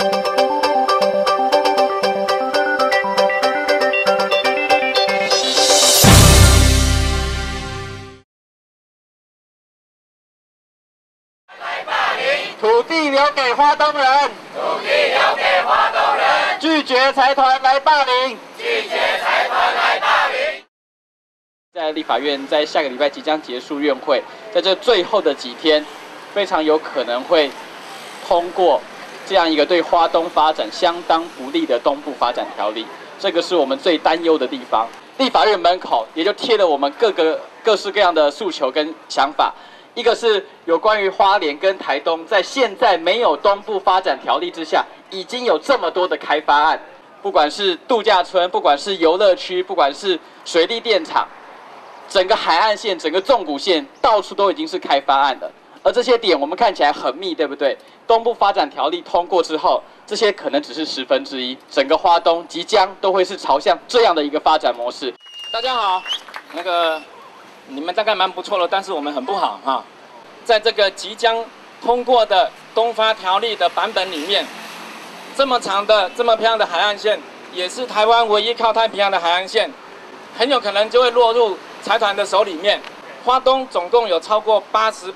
土地留给花东人， 土地留给花东人， 拒绝财团来霸凌， 拒绝财团来霸凌。 在立法院在下个礼拜即将结束院会，在这最后的几天，非常有可能会通过这样一个对花东发展相当不利的东部发展条例，这个是我们最担忧的地方。立法院门口也就贴了我们各式各样的诉求跟想法。一个是有关于花莲跟台东，在现在没有东部发展条例之下，已经有这么多的开发案，不管是度假村，不管是游乐区，不管是水利电厂，整个海岸线、整个纵谷线，到处都已经是开发案了。而这些点我们看起来很密，对不对？东部发展条例通过之后，这些可能只是1/10，整个花东即将都会是朝向这样的一个发展模式。 大家好，你们大概蛮不错的，但是我们很不好哈。在这个即将通过的东发条例的版本里面，这么长的、这么漂亮的海岸线，也是台湾唯一靠太平洋的海岸线，很有可能就会落入财团的手里面。花东总共有超过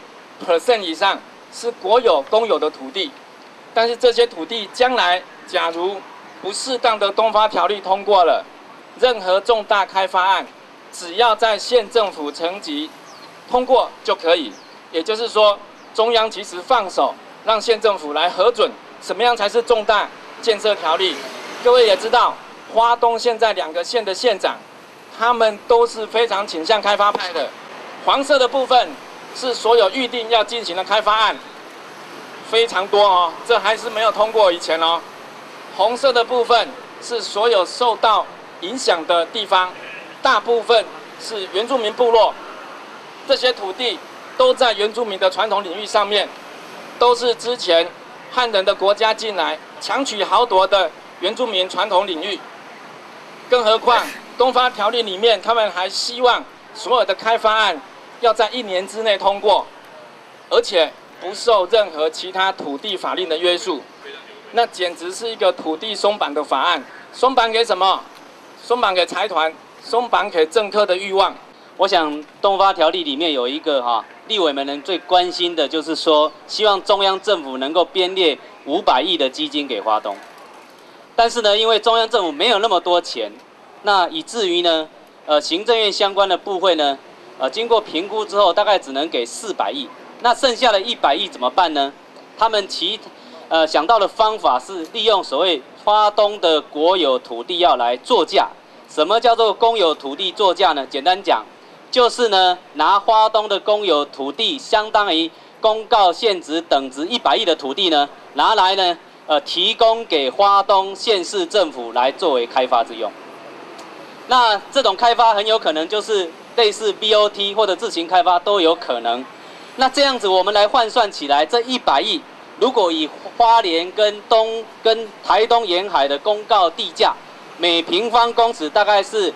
80% 以上是国有、公有的土地，但是这些土地将来假如不适当的东发条例通过了，任何重大开发案，只要在县政府层级通过就可以，也就是说，中央其实放手让县政府来核准什么样才是重大建设条例。各位也知道，花东现在2个县的县长，他们都是非常倾向开发派的。黄色的部分是所有预定要进行的开发案，非常多哦，这还是没有通过以前哦。红色的部分是所有受到影响的地方，大部分是原住民部落，这些土地都在原住民的传统领域上面，都是之前汉人的国家进来强取豪夺的原住民传统领域。更何况东发条例里面，他们还希望所有的开发案要在1年之内通过，而且不受任何其他土地法令的约束。那简直是一个土地松绑的法案。松绑给什么？松绑给财团，松绑给政客的欲望。 我想东发条例里面有一个立委们最关心的就是说，希望中央政府能够编列500亿的基金给花东。但是呢，因为中央政府没有那么多钱，那以至于呢，行政院相关的部会呢，经过评估之后，大概只能给400亿。那剩下的100亿怎么办呢？他们想到的方法是利用所谓花东的国有土地要来作价。什么叫做公有土地作价呢？简单讲，就是呢拿花东的公有土地，相当于公告现值等值100亿的土地呢，拿来呢提供给花东县市政府来作为开发之用。那这种开发很有可能就是类似 BOT 或者自行开发都有可能。那这样子我们来换算起来，这100亿。如果以花莲跟台东沿海的公告地价，每平方公尺大概是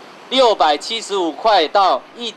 675块到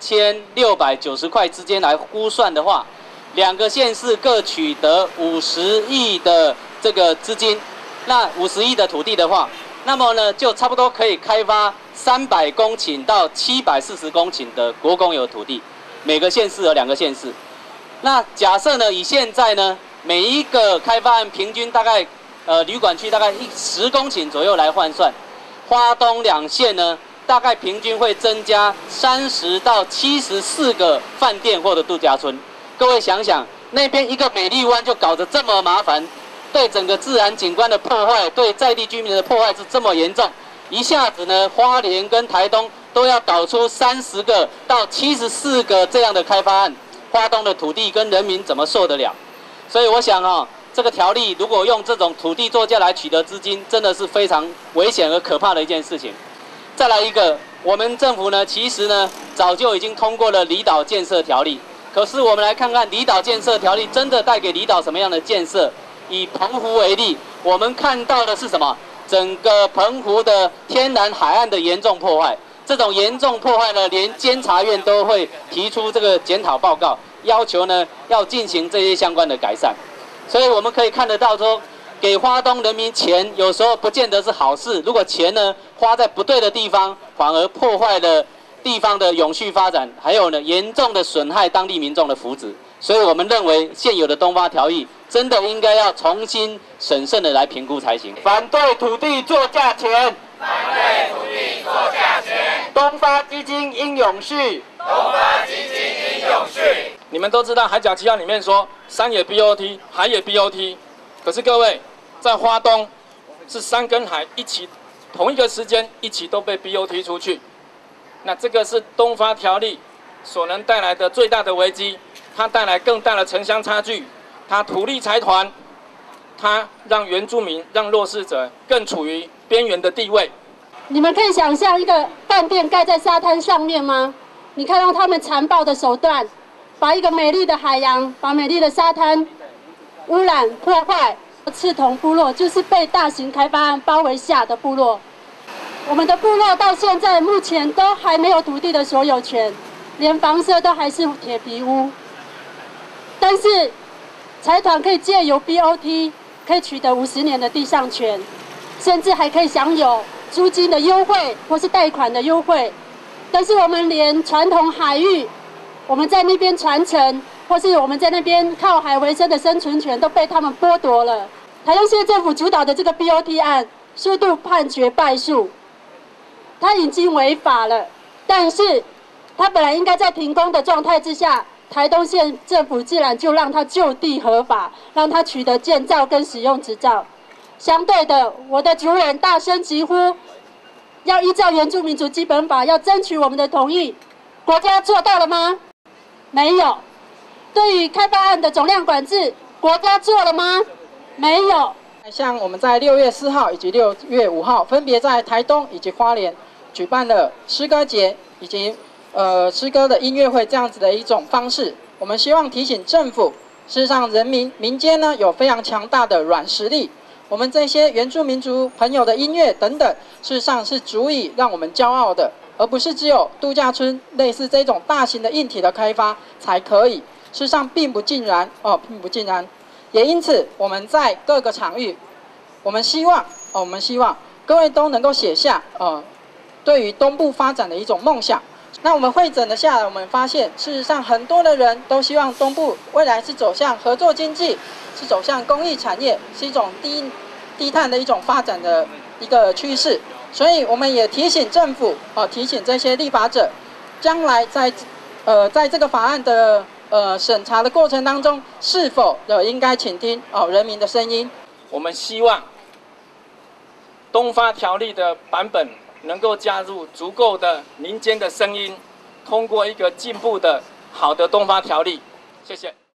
1690块之间来估算的话，2个县市各取得50亿的这个资金，那50亿的土地的话，那么呢就差不多可以开发300公顷到740公顷的国公有土地，每个县市有2个县市。那假设呢，以现在呢，每一个开发案平均大概旅馆区大概10公顷左右来换算，花东2县呢，大概平均会增加30到74个饭店或者度假村。各位想想，那边一个美丽湾就搞得这么麻烦，对整个自然景观的破坏，对在地居民的破坏是这么严重，一下子呢，花莲跟台东都要搞出30个到74个这样的开发案，花东的土地跟人民怎么受得了？所以我想这个条例如果用这种土地作价来取得资金，真的是非常危险和可怕的一件事情。再来一个，我们政府呢，其实呢早就已经通过了离岛建设条例，可是我们来看看离岛建设条例真的带给离岛什么样的建设？以澎湖为例，我们看到的是什么？整个澎湖的天然海岸的严重破坏。这种严重破坏呢，连监察院都会提出这个检讨报告，要求呢要进行这些相关的改善。所以我们可以看得到说， 给花东人民钱，有时候不见得是好事。如果钱呢花在不对的地方，反而破坏了地方的永续发展，还有呢严重的损害当地民众的福祉。所以我们认为现有的东发条例真的应该要重新审慎的来评估才行。 反对土地作价钱， 反对土地作价钱， 东发基金应永续， 东发基金应永续。 你们都知道海角7号里面说山也 BOT， 海也 BOT， 可是各位在花东是山跟海一起同一个时间一起都被 BOT 出去，那这个是东发条例所能带来的最大的危机，它带来更大的城乡差距，它土地财团，它让原住民、让弱势者更处于边缘的地位。 你们可以想象一个饭店盖在沙滩上面吗？你看到他们残暴的手段，把一个美丽的海洋、把美丽的沙滩污染破坏。赤桐部落就是被大型开发案包围下的部落，我们的部落到现在目前都还没有土地的所有权，连房舍都还是铁皮屋。但是财团可以借由 BOT 可以取得50年的地上权，甚至还可以享有租金的优惠或是贷款的优惠。但是我们连传统海域，我们在那边传承，或是我们在那边靠海为生的生存权都被他们剥夺了。台东县政府主导的这个 BOT 案，速度判决败诉，它已经违法了。但是，它本来应该在停工的状态之下，台东县政府竟然就让它就地合法，让它取得建造跟使用执照。相对的，我的族人大声疾呼，要依照原住民族基本法，要争取我们的同意。国家做到了吗？没有。对于开发案的总量管制，国家做了吗？没有。 像我们在6月4号以及6月5号，分别在台东以及花莲举办了诗歌节以及诗歌的音乐会这样子的一种方式。我们希望提醒政府，事实上民间呢有非常强大的软实力，我们这些原住民族朋友的音乐等等，事实上是足以让我们骄傲的，而不是只有度假村类似这种大型的硬体的开发才可以。事实上并不尽然并不尽然。也因此，我们在各个场域，我们希望各位都能够写下对于东部发展的一种梦想。那我们汇整了下来，我们发现，事实上很多的人都希望东部未来是走向合作经济，是走向公益产业，是一种低碳的一种发展的一个趋势。所以，我们也提醒政府提醒这些立法者，将来在这个法案的审查的过程当中，是否应该倾听人民的声音？ 我们希望东发条例的版本能够加入足够的民间的声音，通过一个进步的好的东发条例。谢谢。